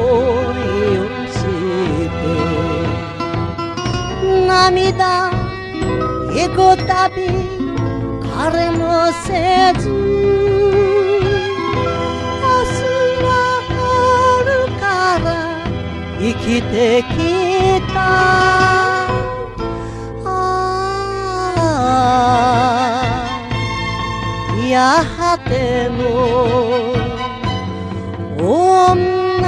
恋をして涙ひこたび彼もせず明日があるから生きてきたやての女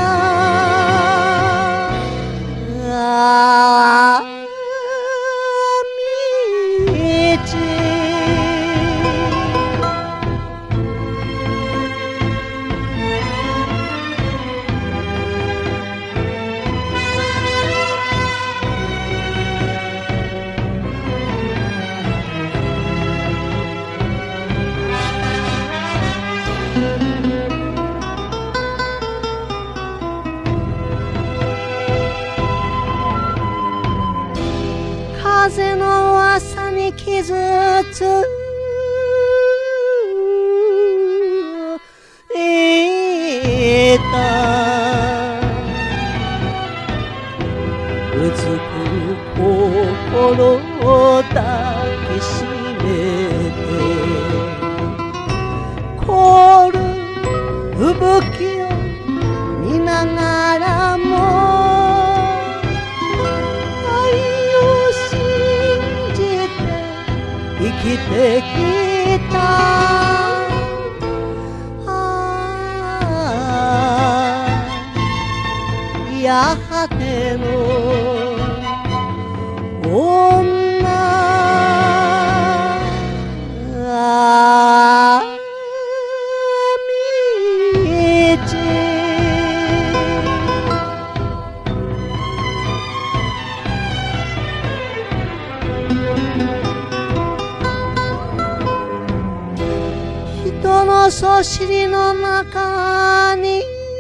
風の噂に傷ついたうずくる心を抱きしめて凍る吹雪を見ながらも生きてきたやがての女人のそしりの中に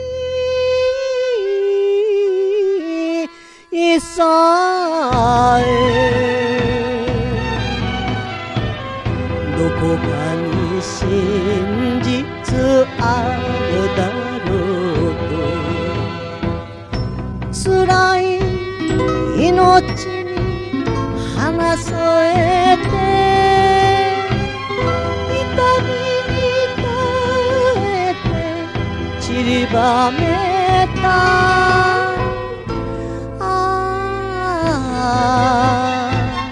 いさえどこかに真実あるだろうと辛い命に花添えて散りばめた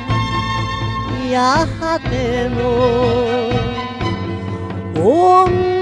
やがての女